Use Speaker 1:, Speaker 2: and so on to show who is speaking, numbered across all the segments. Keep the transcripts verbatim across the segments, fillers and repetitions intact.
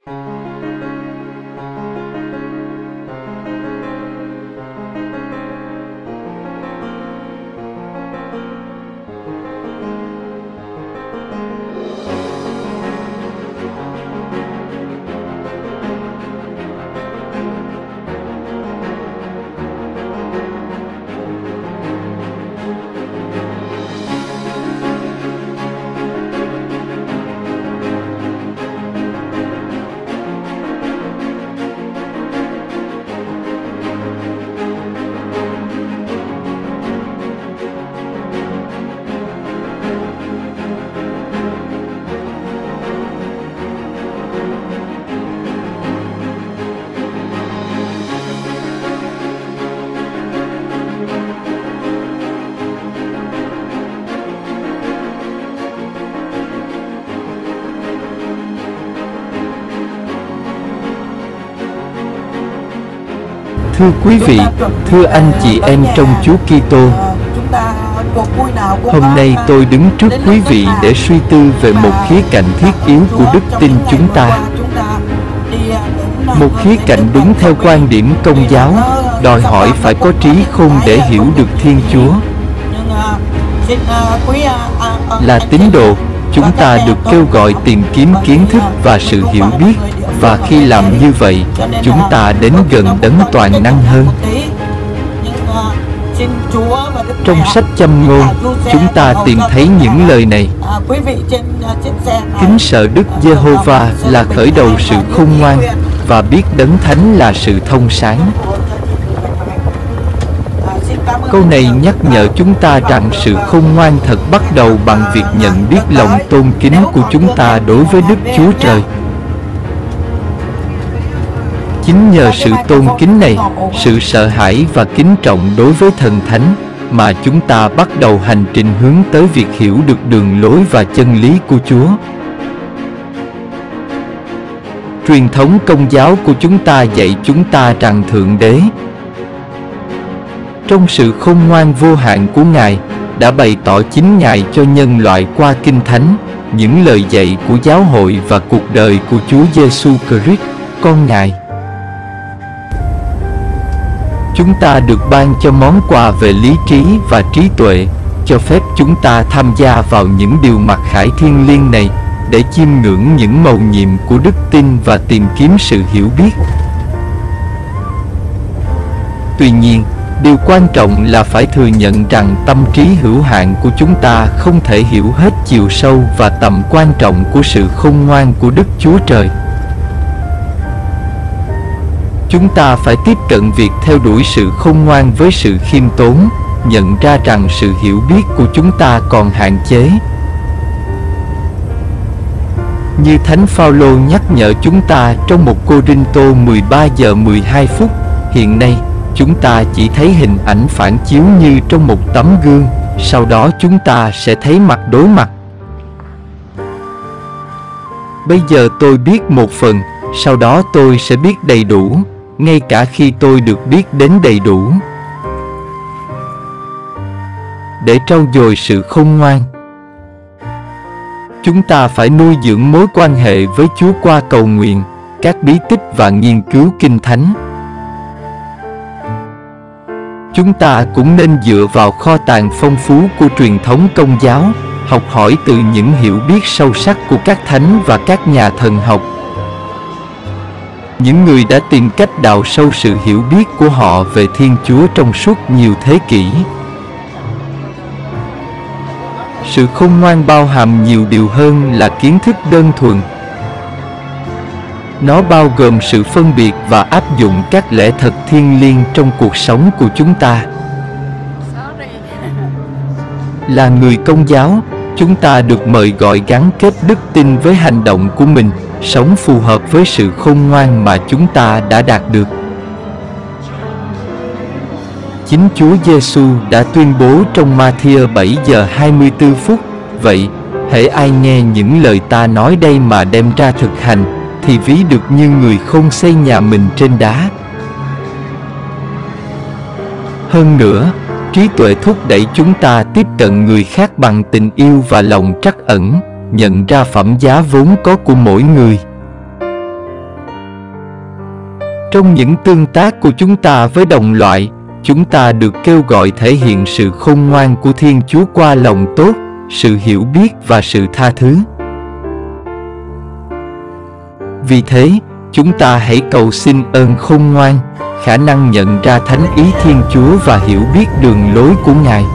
Speaker 1: Thưa quý vị, thưa anh chị em trong Chúa Kitô, hôm nay tôi đứng trước quý vị để suy tư về một khía cạnh thiết yếu của đức tin chúng ta. Một khía cạnh đúng theo quan điểm Công giáo, đòi hỏi phải có trí khôn để hiểu được Thiên Chúa. Là tín đồ, chúng ta được kêu gọi tìm kiếm kiến thức và sự hiểu biết, và khi làm như vậy, chúng ta đến gần Đấng toàn năng hơn. Trong sách Châm Ngôn, chúng ta tìm thấy những lời này: kính sợ Đức Giê-hô-va là khởi đầu sự khôn ngoan, và biết Đấng Thánh là sự thông sáng. Câu này nhắc nhở chúng ta rằng sự khôn ngoan thật bắt đầu bằng việc nhận biết lòng tôn kính của chúng ta đối với Đức Chúa Trời. Chính nhờ sự tôn kính này, sự sợ hãi và kính trọng đối với Thần Thánh, mà chúng ta bắt đầu hành trình hướng tới việc hiểu được đường lối và chân lý của Chúa. Truyền thống Công giáo của chúng ta dạy chúng ta rằng Thượng Đế, trong sự khôn ngoan vô hạn của Ngài, đã bày tỏ chính Ngài cho nhân loại qua Kinh Thánh, những lời dạy của giáo hội và cuộc đời của Chúa Giêsu Christ, con Ngài. Chúng ta được ban cho món quà về lý trí và trí tuệ, cho phép chúng ta tham gia vào những điều mặc khải thiêng liêng này để chiêm ngưỡng những mầu nhiệm của đức tin và tìm kiếm sự hiểu biết. Tuy nhiên, điều quan trọng là phải thừa nhận rằng tâm trí hữu hạn của chúng ta không thể hiểu hết chiều sâu và tầm quan trọng của sự khôn ngoan của Đức Chúa Trời. Chúng ta phải tiếp cận việc theo đuổi sự khôn ngoan với sự khiêm tốn, nhận ra rằng sự hiểu biết của chúng ta còn hạn chế. Như Thánh Phaolô nhắc nhở chúng ta trong một Cô-rinh-tô mười ba giờ mười hai phút, hiện nay chúng ta chỉ thấy hình ảnh phản chiếu như trong một tấm gương, sau đó chúng ta sẽ thấy mặt đối mặt. Bây giờ tôi biết một phần, sau đó tôi sẽ biết đầy đủ, ngay cả khi tôi được biết đến đầy đủ. Để trau dồi sự khôn ngoan, chúng ta phải nuôi dưỡng mối quan hệ với Chúa qua cầu nguyện, các bí tích và nghiên cứu Kinh Thánh. Chúng ta cũng nên dựa vào kho tàng phong phú của truyền thống Công giáo, học hỏi từ những hiểu biết sâu sắc của các thánh và các nhà thần học, những người đã tìm cách đào sâu sự hiểu biết của họ về Thiên Chúa trong suốt nhiều thế kỷ. Sự khôn ngoan bao hàm nhiều điều hơn là kiến thức đơn thuần. Nó bao gồm sự phân biệt và áp dụng các lẽ thật thiêng liêng trong cuộc sống của chúng ta. Là người Công giáo, chúng ta được mời gọi gắn kết đức tin với hành động của mình, sống phù hợp với sự khôn ngoan mà chúng ta đã đạt được. Chính Chúa Giêsu đã tuyên bố trong Ma-thi-ơ bảy giờ hai mươi tư phút: vậy, hễ ai nghe những lời ta nói đây mà đem ra thực hành, thì ví được như người khôn xây nhà mình trên đá. Hơn nữa, trí tuệ thúc đẩy chúng ta tiếp cận người khác bằng tình yêu và lòng trắc ẩn, nhận ra phẩm giá vốn có của mỗi người. Trong những tương tác của chúng ta với đồng loại, chúng ta được kêu gọi thể hiện sự khôn ngoan của Thiên Chúa qua lòng tốt, sự hiểu biết và sự tha thứ. Vì thế, chúng ta hãy cầu xin ơn khôn ngoan, khả năng nhận ra thánh ý Thiên Chúa và hiểu biết đường lối của Ngài.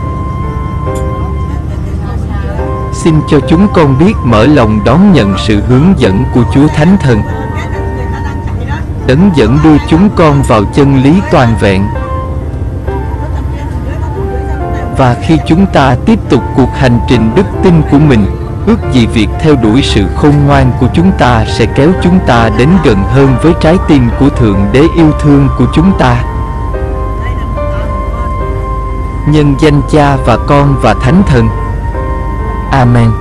Speaker 1: Xin cho chúng con biết mở lòng đón nhận sự hướng dẫn của Chúa Thánh Thần, Đấng dẫn đưa chúng con vào chân lý toàn vẹn. Và khi chúng ta tiếp tục cuộc hành trình đức tin của mình, ước gì việc theo đuổi sự khôn ngoan của chúng ta sẽ kéo chúng ta đến gần hơn với trái tim của Thượng Đế yêu thương của chúng ta. Nhân danh Cha và Con và Thánh Thần. Amen.